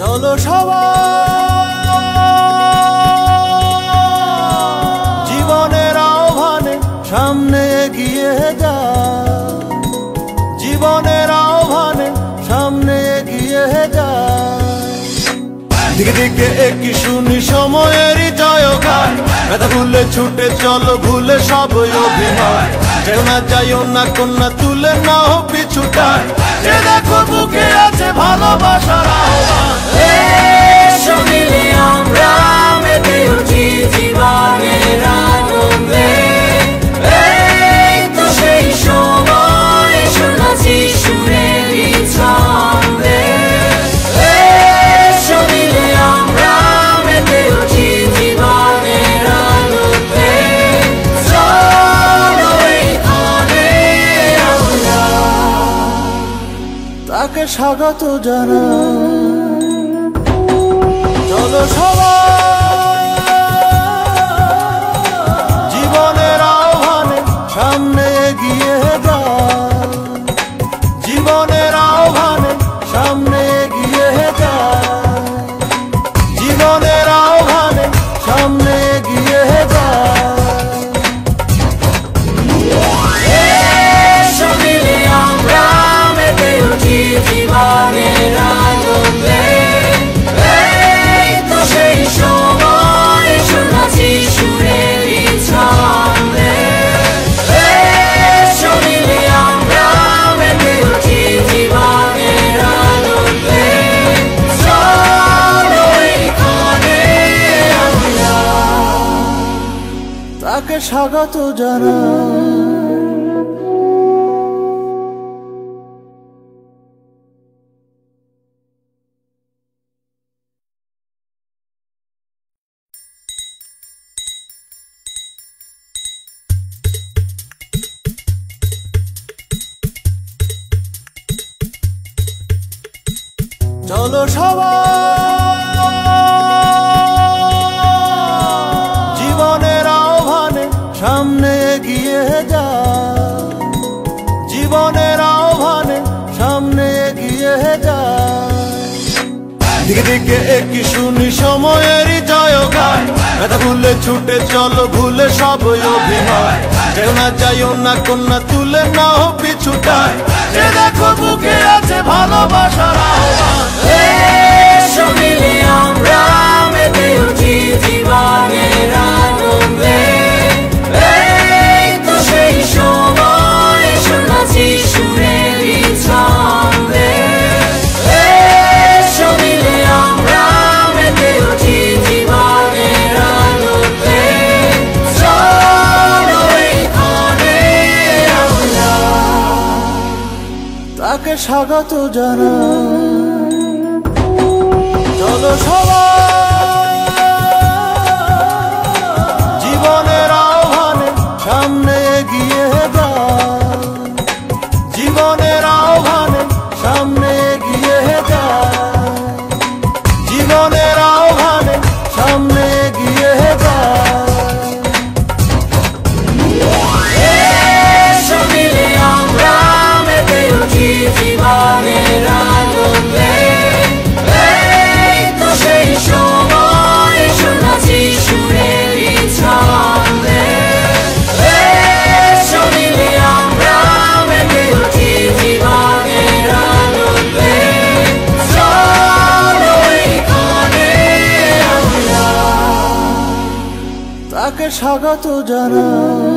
চলো সবাই জীবনের আহ্বানে সামনে এগিয়ে যায়, জীবনের আহ্বানে সামনে এগিয়ে যায়। দিকে দিকে একই শুনি সময়েরই জয়গান, ব্যথা ভুলে ছুটে চলো ভুলে সব অভিনয়। যেও না যাইও না কন্যা তুলে নাও পিছুটান, যে দেখো বুকে আছে ভালোবাসার আহ্বান। এসো মিলে আমরা মেতে উঠি জীবনের আনন্দে, এই তো সেই সময় শোনাচ্ছি সুরেরই ছন্দে। এসো মিলে আমরা মেতে উঠি জীবনের আনন্দে, চলো এইখানে আমরা তাকে স্বাগত জানাই। চলো সবাই জীবনের আহ্বানে সামনে এগিয়ে যায়, জীবনের আহ্বানে সামনে এগিয়ে যায়, জীবনের আহ্বানে সামনে এগিয়ে যায়। এসো মিলে আমরা মেতে উঠি জীবনের আনন্দে, এই তো সেই সময় শোনাচ্ছি সুরেরই ছন্দে। এসো মিলে আমরা মেতে উঠি জীবনের আনন্দে, চলো এইখানে আমরা তাকে স্বাগত জানাই। চলো সবাই জীবনের আহ্বানে সামনে এগিয়ে যায়, জীবনের আহ্বানে সামনে এগিয়ে যায়। দিকে দিকে একই শুনি সময়েরই জয়গান, ব্যথা ভুলে ছুটে চলো ভুলে সব অভিনয়। যেও না যাইও না কন্যা তুলে নাও পিছুটান, যে দেখো বুকে আছে ভালোবাসার আহ্বান। এসো মিলে আমরা মেতে উঠি জীবনের আনন্দে, এই তো সেই সময় শোনাচ্ছি সুরেরই ছন্দে। এসো মিলে আমরা মেতে উঠি জীবনের আনন্দে, চলো এইখানে আমরা তাকে স্বাগত জানাই। চলো সবাই জীবনের আহ্বানে সামনে এগিয়ে যায়, জীবনের আহ্বানে সামনে এগিয়ে যায়, জীবনের আহ্বানে সামনে এগিয়ে যায়। এসো মিলে আমরা মেতে উঠি জীবনের আনন্দে, এই তো সেই সময় শোনাচ্ছি সুরেরই ছন্দে। এসো মিলে আমরা মেতে উঠি জীবনের আনন্দে, চলো এইখানে আমরা তাকে স্বাগত জানাই।